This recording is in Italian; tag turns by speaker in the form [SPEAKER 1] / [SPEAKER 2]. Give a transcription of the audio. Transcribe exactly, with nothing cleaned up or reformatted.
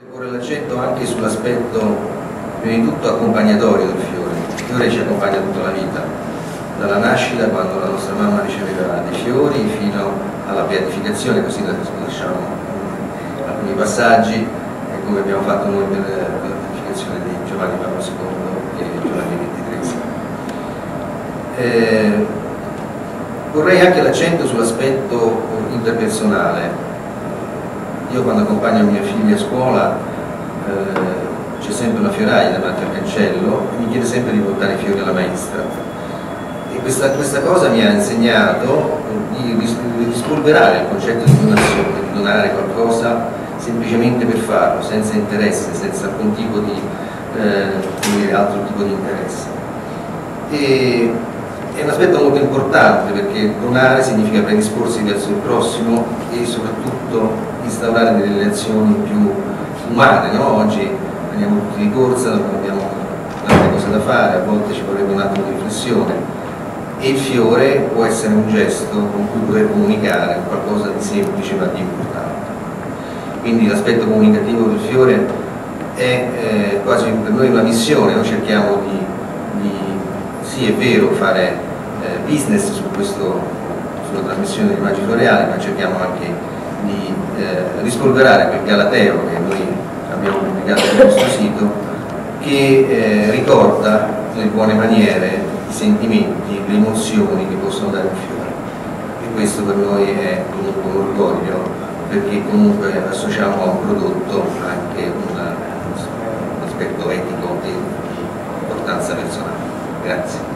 [SPEAKER 1] Porre l'accento anche sull'aspetto prima di tutto accompagnatorio del fiore. Il fiore ci accompagna tutta la vita, dalla nascita, quando la nostra mamma riceveva dei fiori, fino alla beatificazione, così lasciamo alcuni passaggi, come abbiamo fatto noi per la beatificazione di Giovanni Paolo secondo e Giovanni ventitreesimo. Eh, vorrei anche l'accento sull'aspetto interpersonale. Io quando accompagno mia figlia a scuola eh, c'è sempre una fioraia davanti al cancello e mi chiede sempre di portare i fiori alla maestra. E questa, questa cosa mi ha insegnato di, di rispolverare il concetto di donazione, di donare qualcosa semplicemente per farlo, senza interesse, senza alcun tipo di eh, altro tipo di interesse. E, è un aspetto molto importante perché donare significa predisporsi verso il prossimo e soprattutto instaurare delle relazioni più umane, no? Oggi andiamo tutti di corsa, abbiamo tante cose da fare, a volte ci vorrebbe un attimo di riflessione e il fiore può essere un gesto con cui poter comunicare qualcosa di semplice ma di importante. Quindi l'aspetto comunicativo del fiore è eh, quasi per noi una missione, noi cerchiamo di, di sì, è vero, fare eh, business su questo, sulla trasmissione delle immagini floreali, ma cerchiamo anche di eh, rispolverare quel galateo che noi abbiamo pubblicato sul nostro sito, che eh, ricorda le buone maniere, i sentimenti, le emozioni che possono dare un fiore. E questo per noi è comunque un orgoglio, perché comunque associamo a un prodotto anche una, un aspetto etico e di importanza personale. Grazie.